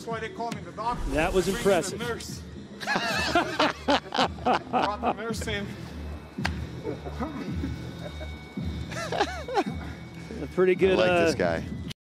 That's why they call me the doctor. That was impressive. The nurse. Brought the nurse in. A pretty good. I like this guy.